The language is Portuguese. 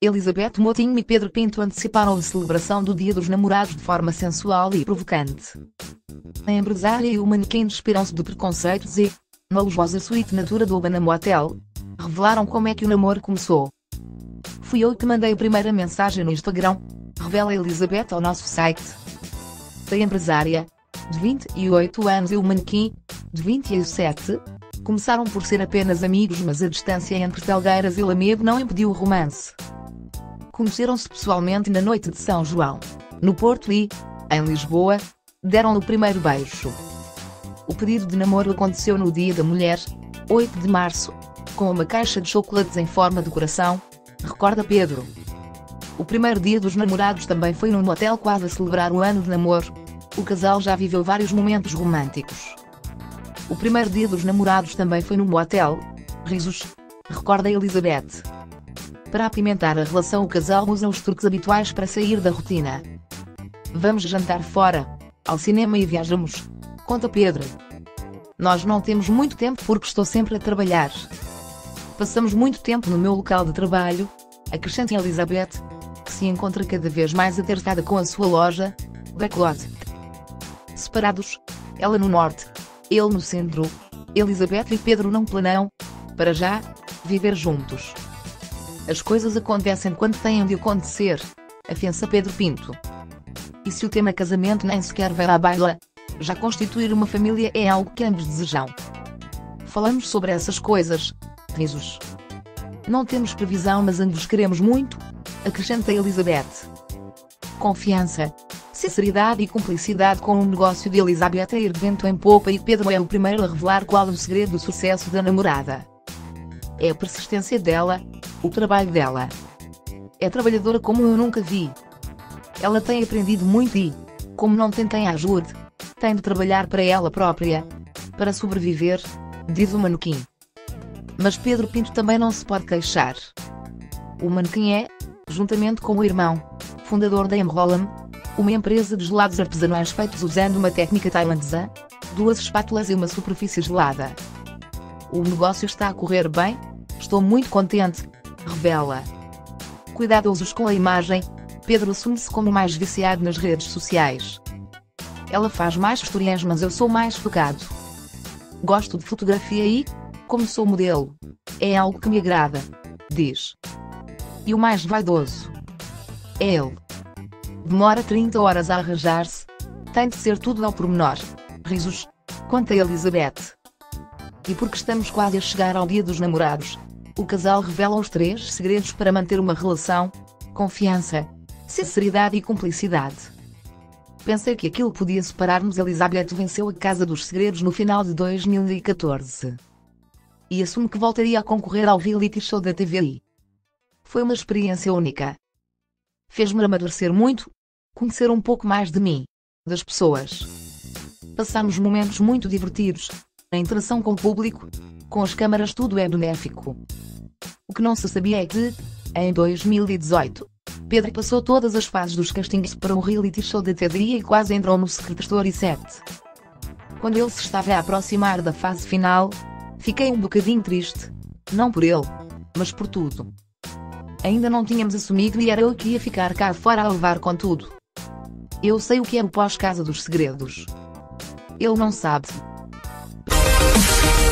Elizabeth Motinho e Pedro Pinto anteciparam a celebração do Dia dos Namorados de forma sensual e provocante. A empresária e o manequim inspiram-se de preconceitos e, na luxuosa suíte Natura do Obana Motel, revelaram como é que o namoro começou. "Fui eu que mandei a primeira mensagem no Instagram", revela Elizabeth ao nosso site. A empresária, de 28 anos, e o manequim, de 27, começaram por ser apenas amigos, mas a distância entre Felgueiras e Lamego não impediu o romance. Conheceram-se pessoalmente na noite de São João, no Porto e, em Lisboa, deram-lhe o primeiro beijo. O pedido de namoro aconteceu no Dia da Mulher, 8 de março, com uma caixa de chocolates em forma de coração, recorda Pedro. O primeiro dia dos namorados também foi num motel, quase a celebrar o ano de namoro. O casal já viveu vários momentos românticos. O primeiro dia dos namorados também foi num motel. Risos, recorda Elizabeth. Para apimentar a relação, o casal usa os truques habituais para sair da rotina. "Vamos jantar fora, ao cinema e viajamos", conta Pedro. "Nós não temos muito tempo porque estou sempre a trabalhar. Passamos muito tempo no meu local de trabalho", acrescenta Elizabeth, que se encontra cada vez mais atarefada com a sua loja, Backlot. Separados, ela no norte, ele no centro, Elizabeth e Pedro não planeiam, para já, viver juntos. "As coisas acontecem quando têm de acontecer", afiança Pedro Pinto. "E se o tema casamento nem sequer vai à baila, já constituir uma família é algo que ambos desejam. Falamos sobre essas coisas", risos. "Não temos previsão, mas ambos queremos muito", acrescenta Elizabeth. Confiança, sinceridade e cumplicidade com o negócio de Elizabeth a ir de vento em popa, e Pedro é o primeiro a revelar qual é o segredo do sucesso da namorada. É a persistência dela, o trabalho dela. "É trabalhadora como eu nunca vi. Ela tem aprendido muito e, como não tem quem a ajude, tem de trabalhar para ela própria, para sobreviver", diz o manequim. Mas Pedro Pinto também não se pode queixar. O manequim é, juntamente com o irmão, fundador da Emrolam, uma empresa de gelados artesanais feitos usando uma técnica tailandesa, 2 espátulas e uma superfície gelada. "O negócio está a correr bem, estou muito contente", revela. Cuidadosos com a imagem, Pedro assume-se como mais viciado nas redes sociais. "Ela faz mais historinhas, mas eu sou mais focado. Gosto de fotografia e, como sou modelo, é algo que me agrada", diz. E o mais vaidoso é ele. "Demora 30 horas a arranjar-se, tem de ser tudo ao pormenor", risos, conta Elizabeth. E porque estamos quase a chegar ao Dia dos Namorados, o casal revela os 3 segredos para manter uma relação: confiança, sinceridade e cumplicidade. "Pensei que aquilo podia separar-nos", Elizabeth venceu a Casa dos Segredos no final de 2014. E assume que voltaria a concorrer ao reality show da TVI. "Foi uma experiência única. Fez-me amadurecer muito, conhecer um pouco mais de mim, das pessoas. Passamos momentos muito divertidos, a interação com o público, com as câmaras, tudo é benéfico." O que não se sabia é que, em 2018, Pedro passou todas as fases dos castings para o reality show da TVI e quase entrou no Secret 7. "Quando ele se estava a aproximar da fase final, fiquei um bocadinho triste, não por ele, mas por tudo. Ainda não tínhamos assumido e era eu que ia ficar cá fora a levar com tudo. Eu sei o que é o pós-Casa dos Segredos. Ele não sabe."